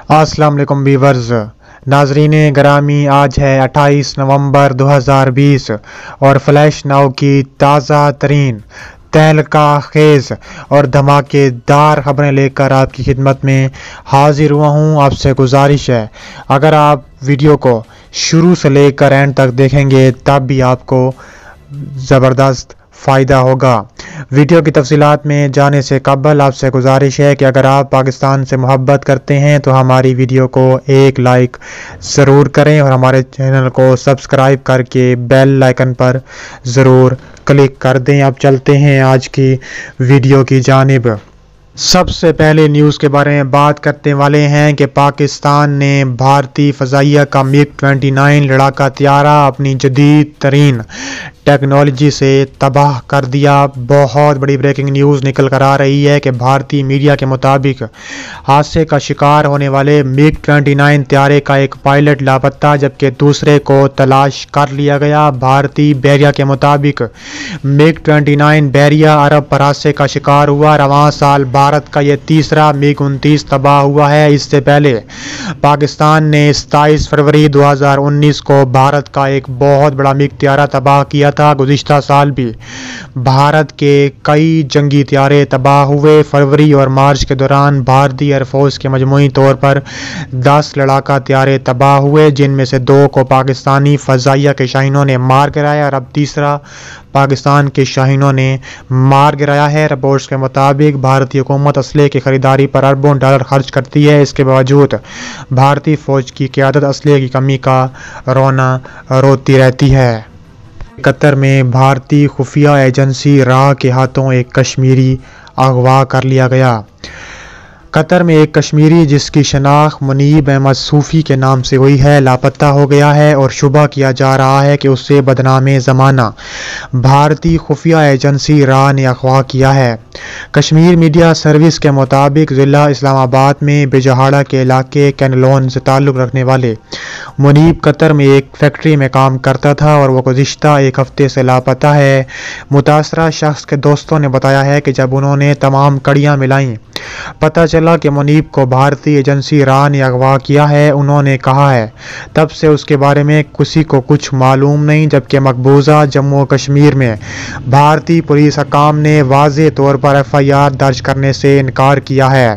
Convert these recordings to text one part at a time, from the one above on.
अस्सलाम वालेकुम व्यूअर्स, नाजरीन ग्रामी, आज है 28 नवंबर 2020 और फ्लैश नाउ की ताज़ा तरीन तहलका खेज और धमाकेदार खबरें लेकर आपकी खिदमत में हाजिर हुआ हूं। आपसे गुजारिश है, अगर आप वीडियो को शुरू से लेकर एंड तक देखेंगे तब भी आपको ज़बरदस्त फ़ायदा होगा। वीडियो की तफसीलात में जाने से कबल आपसे गुजारिश है कि अगर आप पाकिस्तान से मोहब्बत करते हैं तो हमारी वीडियो को एक लाइक ज़रूर करें और हमारे चैनल को सब्सक्राइब करके बेल आइकन पर ज़रूर क्लिक कर दें। अब चलते हैं आज की वीडियो की जानिब। सबसे पहले न्यूज़ के बारे में बात करने वाले हैं कि पाकिस्तान ने भारतीय फ़ज़ाइया का MiG-29 लड़ाका त्यारा अपनी जदीद तरीन टेक्नोलॉजी से तबाह कर दिया। बहुत बड़ी ब्रेकिंग न्यूज़ निकल कर आ रही है कि भारतीय मीडिया के मुताबिक हादसे का शिकार होने वाले MiG-29 त्यारे का एक पायलट लापता जबकि दूसरे को तलाश कर लिया गया। भारतीय बैरिया के मुताबिक MiG-29 बैरिया अरब पर हादसे का शिकार हुआ। रवां साल भारत का यह तीसरा MiG-29 तबाह हुआ है। इससे पहले पाकिस्तान ने 27 फरवरी 2019 को भारत का एक बहुत बड़ा MiG त्यारा तबाह किया था। गुज़िश्ता साल भी भारत के कई जंगी त्यारे तबाह हुए। फरवरी और मार्च के दौरान भारतीय एयरफोर्स के मजमूई तौर पर 10 लड़ाका त्यारे तबाह हुए, जिनमें से 2 को पाकिस्तानी फ़ज़ाइया के शाहीनों ने मार गिराया और अब तीसरा पाकिस्तान के शाहीनों ने मार गिराया है। रिपोर्ट्स के मुताबिक भारतीय हुकूमत असले की खरीदारी पर अरबों डॉलर खर्च करती है। इसके बावजूद भारतीय फ़ौज की क़यादत असले की कमी का रोना रोती रहती है। कतर में भारतीय खुफिया एजेंसी राह के हाथों एक कश्मीरी अगवा कर लिया गया। कतर में एक कश्मीरी जिसकी शनाख्त मुनीब अहमद सूफ़ी के नाम से हुई है लापता हो गया है और शुबा किया जा रहा है कि उससे बदनामे ज़माना भारतीय खुफिया एजेंसी राह ने अगवा किया है। कश्मीर मीडिया सर्विस के मुताबिक ज़िला इस्लामाबाद में बिजहाड़ा के इलाके कैनलोन से ताल्लुक़ रखने वाले मुनीब कतर में एक फैक्ट्री में काम करता था और वह गुज़िश्ता एक हफ्ते से लापता है। मुतासरा शख्स के दोस्तों ने बताया है कि जब उन्होंने तमाम कड़ियाँ मिलाईं पता चला कि मुनीब को भारतीय एजेंसी राह ने अगवा किया है। उन्होंने कहा है तब से उसके बारे में किसी को कुछ मालूम नहीं, जबकि मकबूजा जम्मू कश्मीर में भारतीय पुलिस हकाम ने वाज़े तौर पर FIR दर्ज करने से इनकार किया है।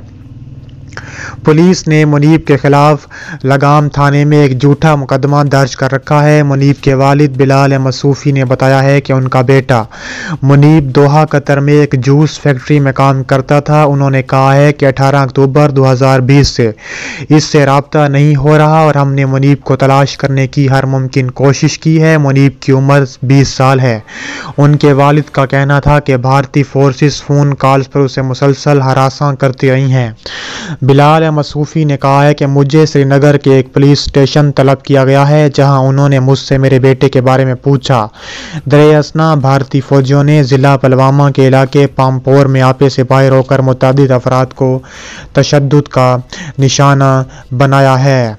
पुलिस ने मुनीब के खिलाफ लगाम थाने में एक झूठा मुकदमा दर्ज कर रखा है। मुनीब के वालिद बिलाल अहमद सूफ़ी ने बताया है कि उनका बेटा मुनीब दोहा कतर में एक जूस फैक्ट्री में काम करता था। उन्होंने कहा है कि 18 अक्टूबर 2020 से इससे राब्ता नहीं हो रहा और हमने मुनीब को तलाश करने की हर मुमकिन कोशिश की है। मुनीब की उम्र 20 साल है। उनके वालिद का कहना था कि भारतीय फोर्सेस फ़ोन कॉल्स पर उसे मुसलसल हरासा करती रही हैं। बिलाल अहमद सूफ़ी ने कहा है कि मुझे श्रीनगर के एक पुलिस स्टेशन तलब किया गया है जहां उन्होंने मुझसे मेरे बेटे के बारे में पूछा। दरियासना भारतीय फौजियों ने ज़िला पुलवामा के इलाके पामपोर में आपे से बाहर होकर मुतअद्दिद अफराद को तशद्दुद का निशाना बनाया है।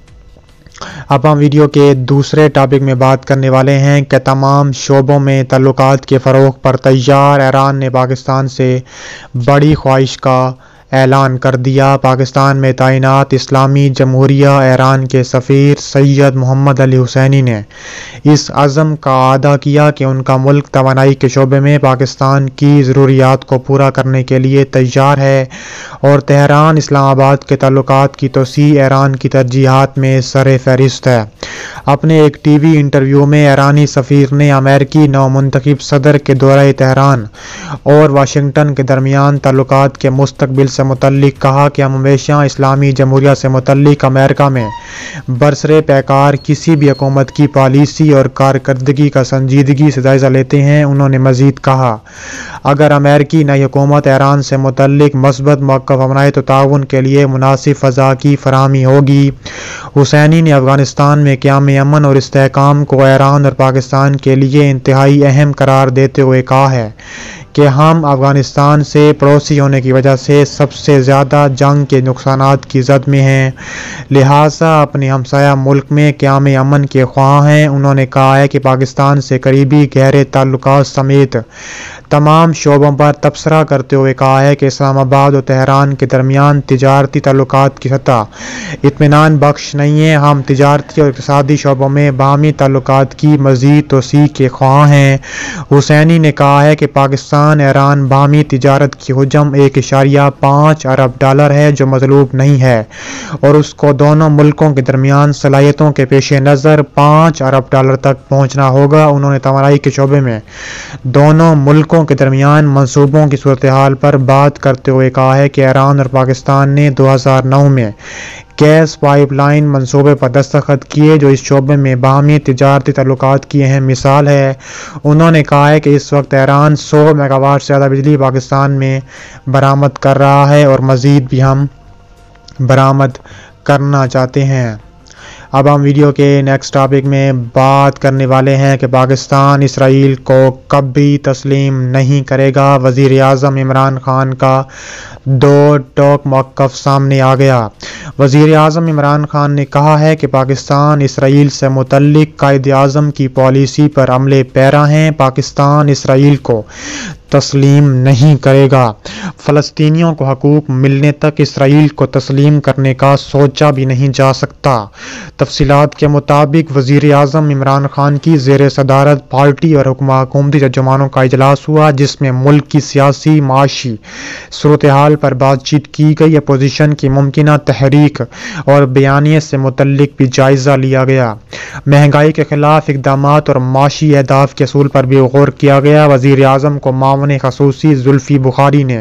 अब हम वीडियो के दूसरे टॉपिक में बात करने वाले हैं कि तमाम शोबों में ताल्लुकात के फ़रोग़ पर तैयार ईरान ने पाकिस्तान से बड़ी ख्वाहिश का ऐलान कर दिया। पाकिस्तान में तैनात इस्लामी जमहूरिया ईरान के सफ़ीर सैयद मोहम्मद अली हुसैनी ने इस अज़म का अदा किया कि उनका मुल्क तवानाई के शोबे में पाकिस्तान की ज़रूरियात को पूरा करने के लिए तैयार है और तेहरान इस्लामाबाद के ताल्लुकात की तोसी ईरान की तरजीहात में सर फहरिस्त है। अपने एक TV इंटरव्यू में ईरानी सफ़ीर ने अमेरिकी नवमुंतखब सदर के दौरे तेहरान और वाशिंगटन के दरमियान ताल्लुकात के मुस्तकबिल से मुतल्लिक कहा कि हम हमेशा इस्लामी जमहूरिया से मुतल्लिक अमेरिका में बरसरे पैकार किसी भी हुकूमत की पॉलिसी और कारकर्दगी का संजीदगी से जायज़ा लेते हैं। उन्होंने मज़ीद कहा, अगर अमेरिकी नई हुकूमत ईरान से मुतल्लिक मस्बत मौक़िफ़ अपनाए तो ताउन के लिए मुनासिब फ़ज़ा की फराहमी होगी। हुसैनी ने अफ़गानिस्तान में क़याम अमन और इस्तेहकाम को ईरान और पाकिस्तान के लिए इंतहाई अहम करार देते हुए कहा है کہ ہم افغانستان سے پڑوسی ہونے کی وجہ سے سب سے زیادہ جنگ کے نقصانات کی زد میں ہیں، لہٰذا اپنے ہمسایہ ملک میں قیام امن کے خواہاں ہیں۔ انہوں نے کہا ہے کہ پاکستان سے قریبی گہرے تعلقات سمیت تمام شعبوں پر تبصرہ کرتے ہوئے کہا ہے کہ اسلام آباد اور تہران کے درمیان تجارتی تعلقات کی سطح اطمینان بخش نہیں ہے۔ ہم تجارتی اور اقتصادی شعبوں میں باہمی تعلقات کی مزید توسیع کے خواہاں ہیں۔ حسینی نے کہا ہے کہ پاکستان ایران باہمی تجارت کی حجم 1.5 ارب ڈالر ہے جو مطلوب نہیں ہے، اور اس کو دونوں ملکوں کے درمیان صلاحیتوں کے پیش نظر 5 ارب ڈالر تک پہنچنا ہوگا۔ انہوں نے توانائی کے شعبے میں دونوں ملکوں کے درمیان منصوبوں کی صورتحال پر بات کرتے ہوئے کہا ہے کہ ایران اور پاکستان نے 2009 میں گیس پائپ لائن منصوبے پر دستخط کیے جو اس شعبے میں باہمی تجارتی تعلقات کی اہم مثال ہے۔ انہوں نے کہا ہے کہ اس وقت ایران 100 میگا واٹ سے زیادہ بجلی پاکستان میں برآمد کر رہا ہے اور مزید بھی ہم برآمد کرنا چاہتے ہیں۔ اب ہم ویڈیو کے نیکسٹ ٹاپک میں بات کرنے والے ہیں کہ پاکستان اسرائیل کو کبھی تسلیم نہیں کرے گا۔ وزیر اعظم عمران خان کا دو ٹوک موقف سامنے آ گیا۔ وزیر اعظم عمران خان نے کہا ہے کہ پاکستان اسرائیل سے متعلق قائد اعظم کی پالیسی پر عمل پیرا ہیں۔ پاکستان اسرائیل کو تسلیم نہیں کرے گا۔ فلسطینیوں کو حقوق ملنے تک اسرائیل کو تسلیم کرنے کا سوچا بھی نہیں جا سکتا۔ تفصیلات کے مطابق وزیر اعظم عمران خان کی زیر صدارت پارٹی اور حکومتی ترجمانوں کا اجلاس ہوا جس میں ملک کی سیاسی معاشی صورتحال پر بات چیت کی گئی۔ اپوزیشن کی ممکنہ تحریک اور بیانیے سے متعلق بھی جائزہ لیا گیا۔ مہنگائی کے خلاف اقدامات اور معاشی اہداف کے اصول پر بھی غور کیا گیا۔ وزیر اعظم کو معاون خصوصی زلفی بخاری نے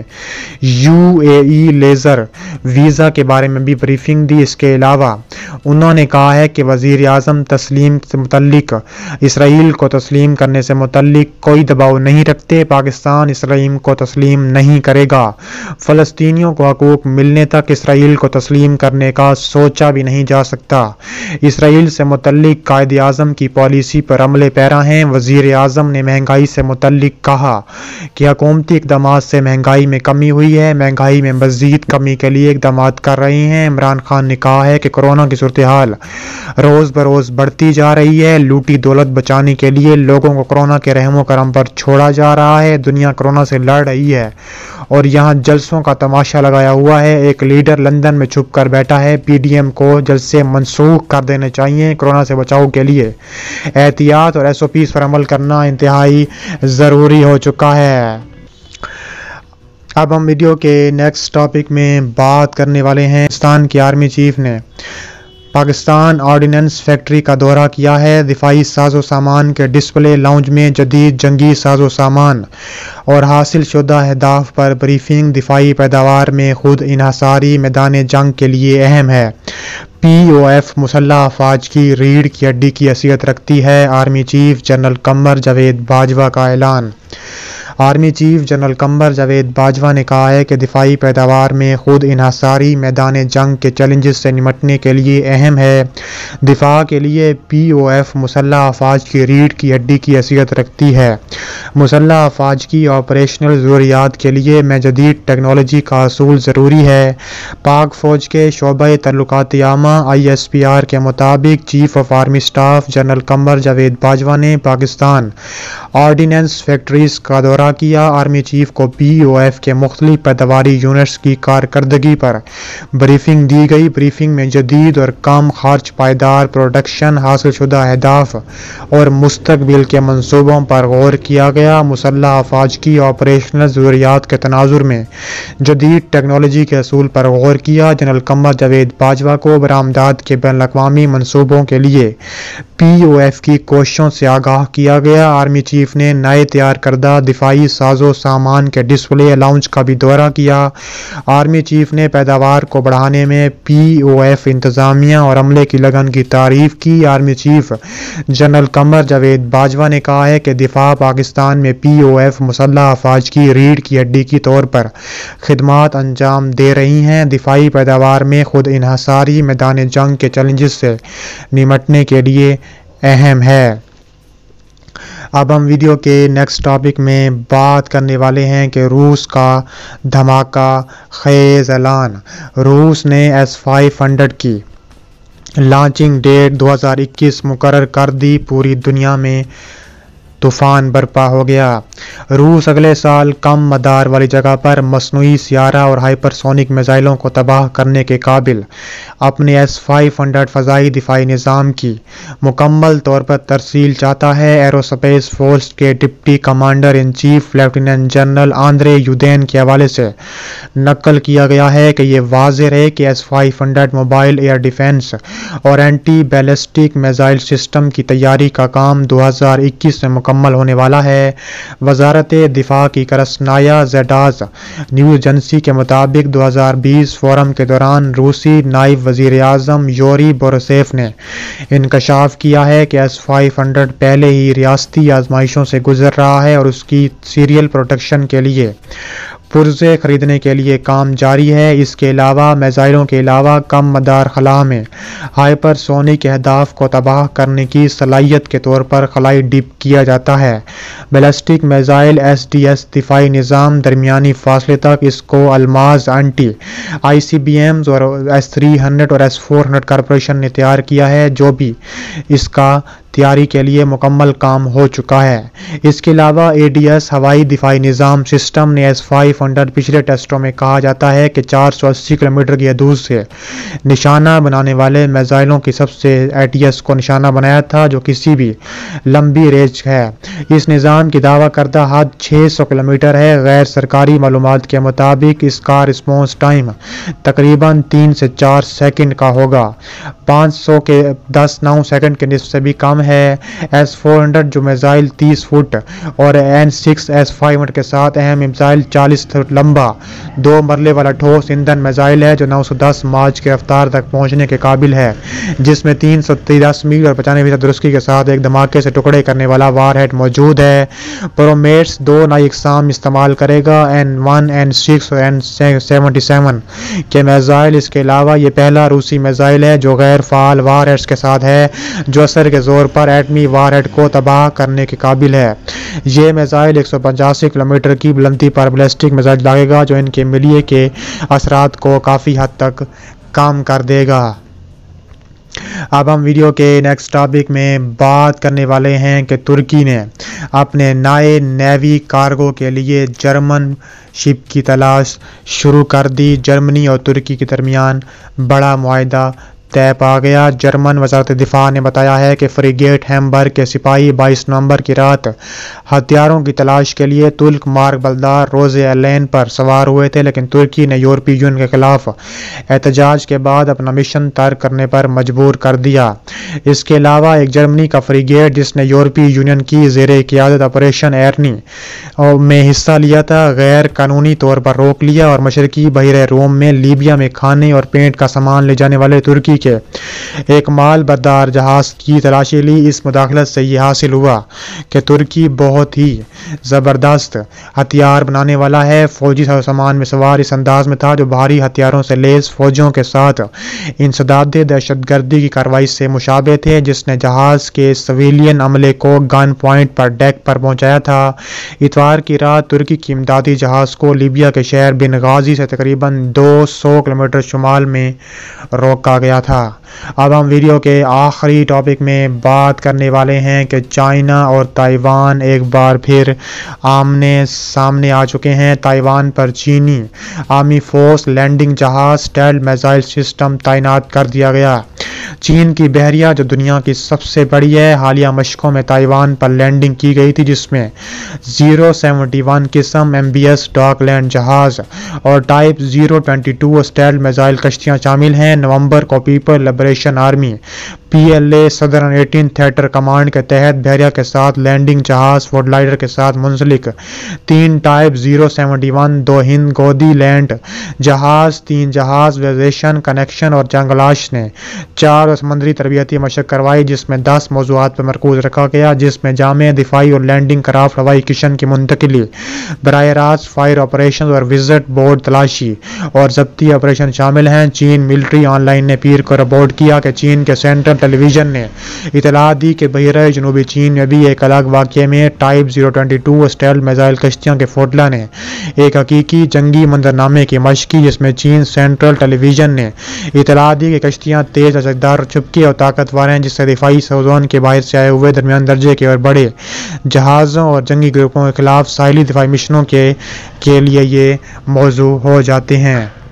UAE لیزر ویزا کے بارے میں بھی بریفنگ دی۔ اس کے علاوہ انہوں نے کہا ہے کہ وزیر اعظم تسلیم سے متعلق اسرائیل کو تسلیم کرنے سے متعلق کوئی دباؤ نہیں رکھتے۔ پاکستان اسرائیل کو تسلیم نہیں کرے گا۔ فلسطینیوں کو حقوق ملنے تک اسرائیل کو تسلیم کرنے کا سوچا بھی نہیں جا سکتا۔ اسرائیل سے متعلق قائد اعظم کی پالیسی پر عمل پیرا ہیں۔ وزیر اعظم نے مہنگائی سے متعلق کہا کہ حکومتی اقدامات سے مہنگائی میں کمی ہوئی ہے، مہنگائی میں مزید کمی کے لیے اقدامات کر رہے ہیں۔ عمران خان نے کہا ہے کہ کورونا کی صورتحال روز بروز بڑھتی جا رہی ہے۔ لوٹی دولت بچانے کے لیے لوگوں کو کورونا کے رحم و کرم پر چھوڑا جا رہا ہے۔ دنیا کورونا سے لڑ رہی ہے اور یہاں جلسوں کا تماشا لگایا ہوا ہے۔ ایک لیڈر لندن میں چھپ کر بیٹھا ہے۔ PDM کو جلسے منسوخ کر دینے چاہیے۔ کورونا سے بچاؤ کے لیے احتیاط اور SOPs پر عمل کرنا انتہائی ضروری ہو چکا ہے۔ اب ہم ویڈیو کے نیکسٹ ٹاپک میں بات کرنے والے ہیں۔ پاکستان کی آرمی چیف نے پاکستان آرڈیننس فیکٹری کا دورہ کیا ہے۔ دفاعی ساز و سامان کے ڈسپلے لاؤنج میں جدید جنگی ساز و سامان اور حاصل شدہ اہداف پر بریفنگ دفاعی پیداوار میں خود انحصاری میدان جنگ کے لیے اہم ہے۔ POF مسلح افواج کی ریڑھ کی ہڈی کی حیثیت رکھتی ہے۔ Army chief general Qamar Javed Bajwa کا اعلان۔ Army chief general Qamar Javed Bajwa نے کہا ہے کہ دفاعی پیداوار میں خود انحصاری میدان جنگ کے چیلنجز سے نمٹنے کے لیے اہم ہے۔ دفاع کے لیے POF مسلح افواج کی ریڑھ کی ہڈی کی حیثیت رکھتی ہے۔ مسلح افواج کی آپریشنل ضروریات کے لیے میں جدید ٹیکنالوجی کا حصول ضروری ہے۔ پاک فوج کے شعبہ تعلقات عامہ ISPR کے مطابق chief of army staff general Qamar Javed Bajwa نے پاکستان آرڈیننس فیکٹریز کا دورہ کیا۔ آرمی چیف کو POF کے مختلف پیداواری یونٹس کی کارکردگی پر بریفنگ دی گئی۔ بریفنگ میں جدید اور کم خرچ پائیدار پروڈکشن، حاصل شدہ اہداف اور مستقبل کے منصوبوں پر غور کیا گیا۔ مسلح افواج کی آپریشنل ضروریات کے تناظر میں جدید ٹیکنالوجی کے حصول پر غور کیا۔ جنرل قمر جاوید باجوہ کو برآمدات کے بین الاقوامی منصوبوں کے لیے POF کی کوششوں سے آگاہ کیا گیا۔ آرمی چیف نے نئے تیار کردہ دفاعی ساز و سامان کے ڈسپلے لاؤنج کا بھی دورہ کیا۔ آرمی چیف نے پیداوار کو بڑھانے میں POF انتظامیہ اور عملے کی لگن کی تعریف کی۔ Army chief general Qamar Javed Bajwa نے کہا ہے کہ دفاع پاکستان میں POF مسلح افواج کی ریڑھ کی ہڈی کے طور پر خدمات انجام دے رہی ہیں۔ دفاعی پیداوار میں خود انحصاری میدان جنگ کے چیلنجز سے نمٹنے کے لیے اہم ہے۔ اب ہم ویڈیو کے نیکسٹ ٹاپک میں بات کرنے والے ہیں کہ روس کا دھماکہ خیز اعلان۔ روس نے S-500 کی لانچنگ ڈیٹ 2021 مقرر کر دی۔ پوری دنیا میں طوفان برپا ہو گیا۔ روس اگلے سال کم مدار والی جگہ پر مصنوعی سیارہ اور ہائپرسونک میزائلوں کو تباہ کرنے کے قابل اپنے S-500 فضائی دفاعی نظام کی مکمل طور پر ترسیل چاہتا ہے۔ ایروسپیس فورس کے deputy commander in chief lieutenant general Andrey Yudin کے حوالے سے نقل کیا گیا ہے کہ یہ واضح ہے کہ S-500 موبائل ایئر ڈیفنس اور اینٹی بیلسٹک میزائل سسٹم کی تیاری کا کام 2021 میں مکمل ہونے والا ہے۔ وزارت دفاع کی کرسنایا زیڈاز نیوز ایجنسی کے مطابق 2020 فورم کے دوران روسی نائب وزیر اعظم یوری بوریسوف نے انکشاف کیا ہے کہ S-500 پہلے ہی ریاستی آزمائشوں سے گزر رہا ہے اور اس کی سیریل پروڈکشن کے لیے پرزے خریدنے کے لیے کام جاری ہے۔ اس کے علاوہ میزائلوں کے علاوہ کم مدار خلا میں ہائپر سونک اہداف کو تباہ کرنے کی صلاحیت کے طور پر خلائی ڈپ کیا جاتا ہے۔ بیلسٹک میزائل SDS دفاعی نظام درمیانی فاصلے تک اس کو الماز اینٹی ICBMs اور S-300 اور S-400 کارپوریشن نے تیار کیا ہے، جو بھی اس کا تیاری کے لیے مکمل کام ہو چکا ہے۔ اس کے علاوہ ADS ہوائی دفاعی نظام سسٹم نے S-500 پچھلے ٹیسٹوں میں کہا جاتا ہے کہ 480 کلومیٹر کی حدود سے نشانہ بنانے والے میزائلوں کی سب سے ATS کو نشانہ بنایا تھا، جو کسی بھی لمبی رینج ہے۔ اس نظام کی دعویٰ کردہ حد 600 کلومیٹر ہے۔ غیر سرکاری معلومات کے مطابق اس کا رسپانس ٹائم تقریباً 3 سے 4 سیکنڈ کا ہوگا، 500 کے 10-9 سیکنڈ کے نصف سے بھی کم ہے۔ S-400 جو میزائل 30 فٹ اور N-6 S-500 کے ساتھ اہم میزائل 40 فٹ لمبا 2 مرلے والا ٹھوس ایندھن میزائل ہے، جو 910 ماچ کی رفتار تک پہنچنے کے قابل ہے، جس میں 310 میل اور 95% درستگی کے ساتھ ایک دھماکے سے ٹکڑے کرنے والا وار ہیڈ موجود ہے۔ پرومیٹھس 2 نئی اقسام استعمال کرے گا، N-1 N-6 اور N-77 کے میزائل۔ اس کے علاوہ یہ پہلا روسی میزائل ہے جو غیر فعال وار ہیڈز کے ساتھ ہے، جو اثر کے زور پر ایٹمی وار ہیڈ کو تباہ کرنے کے قابل ہے۔ یہ میزائل 185 کلومیٹر کی بلندی پر بیلسٹک میزائل داغے گا، جو ان کے ملیے کے اثرات کو کافی حد تک کم کر دے گا۔ اب ہم ویڈیو کے نیکسٹ ٹاپک میں بات کرنے والے ہیں کہ ترکی نے اپنے نئے نیوی کارگو کے لیے جرمن شپ کی تلاش شروع کر دی۔ جرمنی اور ترکی کے درمیان بڑا معاہدہ طے پا گیا۔ جرمن وزارت دفاع نے بتایا ہے کہ فریگیٹ ہیمبرگ کے سپاہی 22 نومبر کی رات ہتھیاروں کی تلاش کے لیے ترک مارگ بلدار روزے ایلین پر سوار ہوئے تھے، لیکن ترکی نے یورپی یونین کے خلاف احتجاج کے بعد اپنا مشن ترک کرنے پر مجبور کر دیا۔ اس کے علاوہ ایک جرمنی کا فریگیٹ جس نے یورپی یونین کی زیر قیادت آپریشن ایرنی میں حصہ لیا تھا، غیر قانونی طور پر روک لیا اور مشرقی بحیرہ روم میں لیبیا میں کھانے اور پینٹ کا سامان لے جانے والے ترکی کے ایک مال بردار جہاز کی تلاشی لی۔ اس مداخلت سے یہ حاصل ہوا کہ ترکی بہت ہی زبردست ہتھیار بنانے والا ہے۔ فوجی سامان میں سوار اس انداز میں تھا جو بھاری ہتھیاروں سے لیس فوجوں کے ساتھ انسداد دہشت گردی کی کارروائی سے مشابہ تھے، جس نے جہاز کے سویلین عملے کو گن پوائنٹ پر ڈیک پر پہنچایا تھا۔ اتوار کی رات ترکی کی امدادی جہاز کو لیبیا کے شہر بنغازی سے تقریباً 200 کلومیٹر شمال میں روکا گیا تھا۔ اب ہم ویڈیو کے آخری ٹاپک میں بات کرنے والے ہیں کہ چائنا اور تائیوان ایک بار پھر آمنے سامنے آ چکے ہیں۔ تائیوان پر چینی آرمی فورس لینڈنگ جہاز اسٹیلتھ میزائل سسٹم تعینات کر دیا گیا۔ چین کی بحریہ جو دنیا کی سب سے بڑی ہے، حالیہ مشقوں میں تائیوان پر لینڈنگ کی گئی تھی، جس میں 071 قسم MBS ڈاک لینڈ جہاز اور ٹائپ 022 اسٹیلتھ میزائل کشتیاں شامل ہیں۔ نومبر کو people liberation army PLA southern 18 theatre command کے تحت بحریہ کے ساتھ لینڈنگ جہاز فورٹ لائڈر کے ساتھ منسلک 3 ٹائپ 071 2 ہند گودی لینڈ جہاز 3 جہاز ویزیشن کنیکشن اور جنگلاش نے 4 اور سمندری تربیتی مشق کروائی جس میں 10 موضوعات پر مرکوز رکھا گیا، جس میں جامع دفاعی اور لینڈنگ کرافٹ ہوائی کشن کی منتقلی، براہ راست فائر آپریشن اور وزٹ بورڈ تلاشی اور ضبطی آپریشن شامل ہیں۔ چین ملٹری آن لائن نے پیر کو رپورٹ کیا کہ چین کے سینٹرل ٹیلی ویژن نے اطلاع دی کہ بحیرہ جنوبی چین میں بھی ایک الگ واقعے میں ٹائپ 022 اسٹیلتھ میزائل کشتیوں کے فوٹلا نے ایک حقیقی جنگی منظرنامے کی مشق کی، جس میں چین سینٹرل ٹیلی ویژن نے اطلاع دی کہ کشتیاں تیز لچکدار چپکی اور طاقتور ہیں، جس سے دفاعی زون کے باہر سے آئے ہوئے درمیان درجے کے اور بڑے جہازوں اور جنگی گروپوں کے خلاف ساحلی دفاعی مشنوں کے لیے یہ موزوں ہو جاتے ہیں۔